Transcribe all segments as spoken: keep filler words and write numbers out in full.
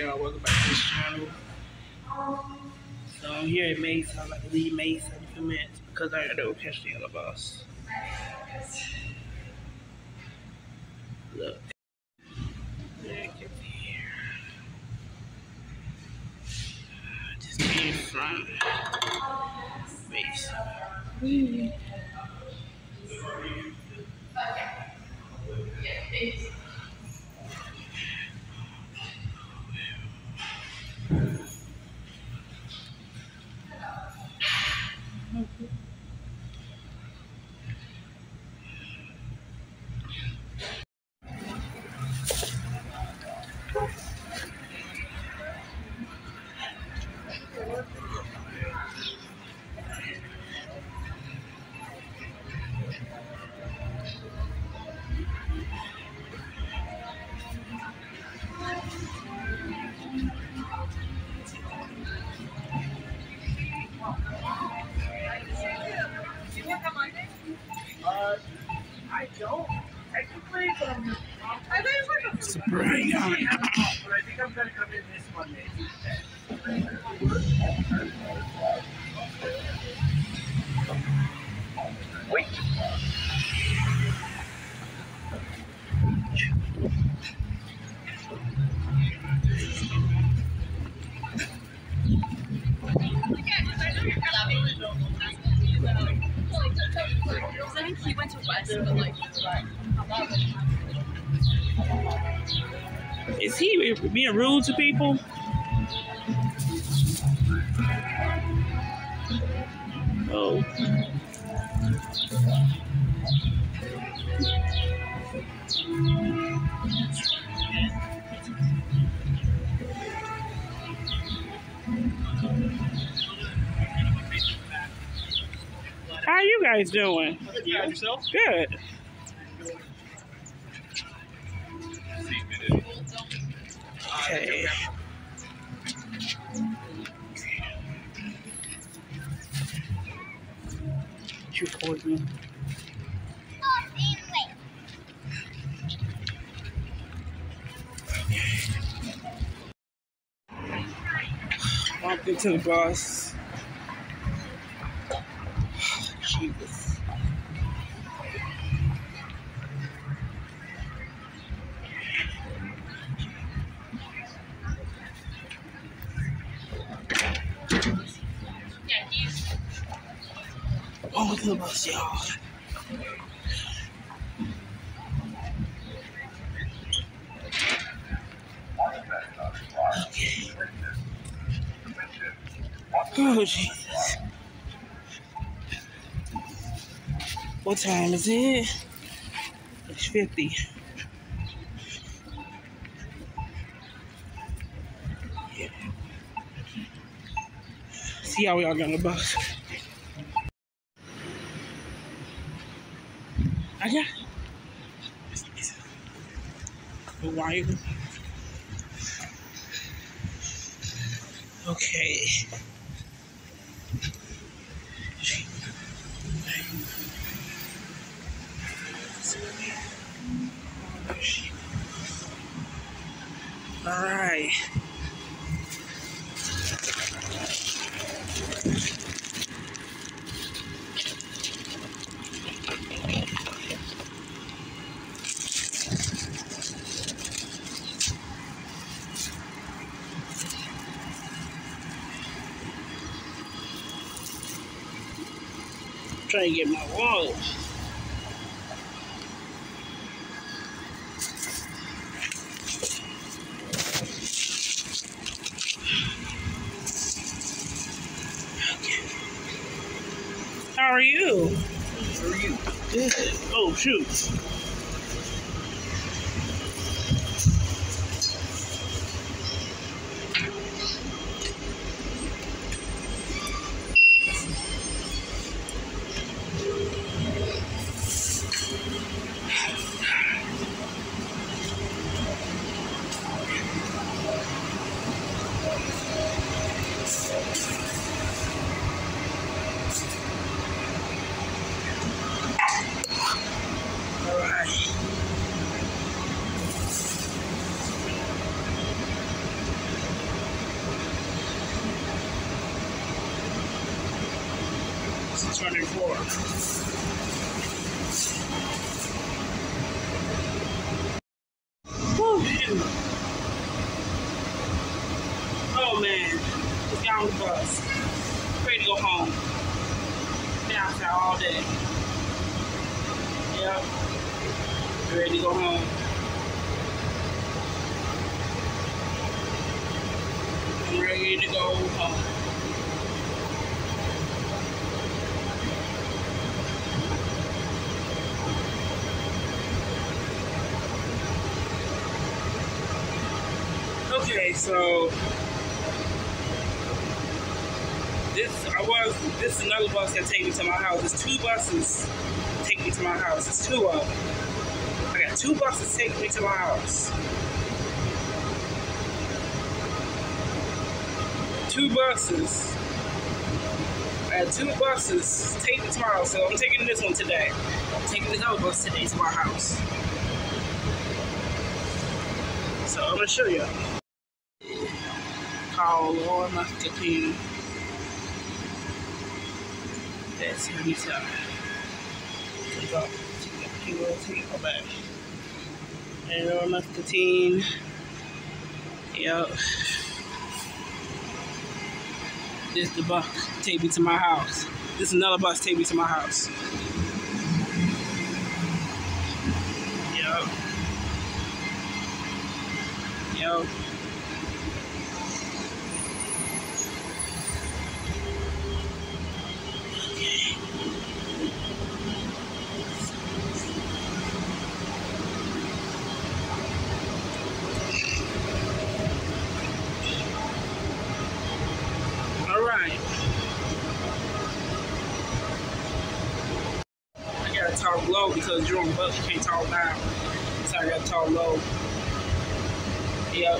y'all? Welcome back to this channel. So I'm here at Mesa. I'm about to leave Mesa in a few minutes because I gotta go catch the other bus. Look. Look at here. Just be in front of Mesa. Mm. Uh, I don't technically, but I'm. I think it's like a Spring on it. but I think I'm gonna come in this Monday. Wait. I think he went to West, but like, Is he being rude to people? Oh. How are you guys doing? Yourself? Good. Okay. You called me. Walked into the bus. Jesus. Walked to the bus, y'all. Okay. Oh, Jesus. What time is it? It's fifty. Yeah. See how we all get on the bus. I got the wire. Okay. All right. Trying to get my wallet. How are you? How are you? Good. Oh, shoot. All right. bus turning four. Whew. Oh man, let's get on the bus. Ready to go home. Been outside all day. Yep. Ready to go home. I'm ready to go home. Okay, so this I was this is another bus that take me to my house. There's two buses take me to my house. There's two of them. I got two buses take me to my house. Two buses. I had two buses take me to my house. So I'm taking this one today. I'm taking this other bus today to my house. So I'm gonna show you. Call Lord Muscatine. That's how you tell. Take off. He will take it back. And Lord Muscatine. Yep. This the bus take me to my house. This is another bus take me to my house. Yep. Yep. Talk low because you're on the bus, you can't talk loud. So I gotta talk low. Yep.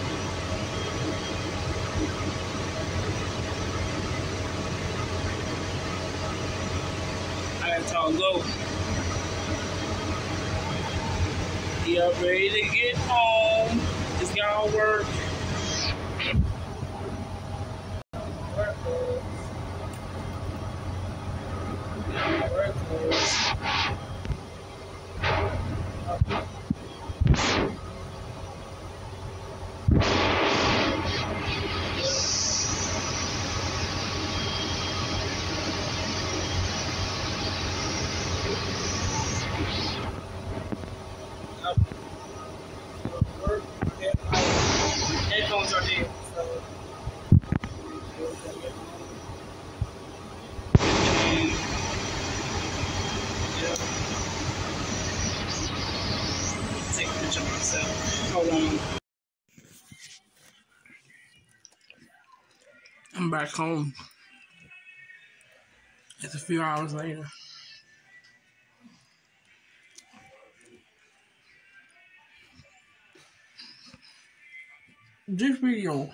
I gotta talk low. Yep, ready to get home. Just got all work. Work clothes. Work clothes. Headphones are there, so take a picture of myself. Hold on. I'm back home. It's a few hours later. This video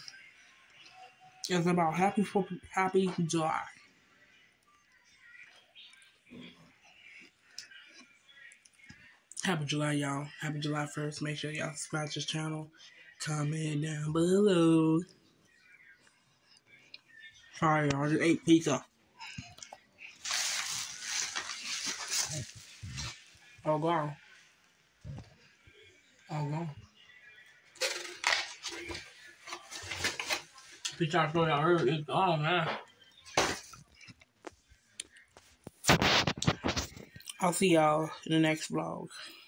is about happy for happy July. Happy July, y'all. Happy July first. Make sure y'all subscribe to this channel. Comment down below. Sorry, y'all. I just ate pizza. Oh, God. Oh, God. Pizza I thought y'all heard it's gone, man. I'll see y'all in the next vlog.